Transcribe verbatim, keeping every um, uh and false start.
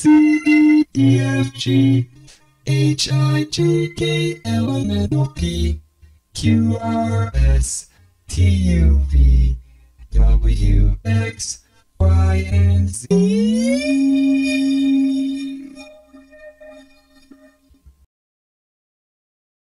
C, D, E, F, G, H, I, J, K, L, M, N, O, P, Q, R, S, T, U, V, W, X, Y, and Z.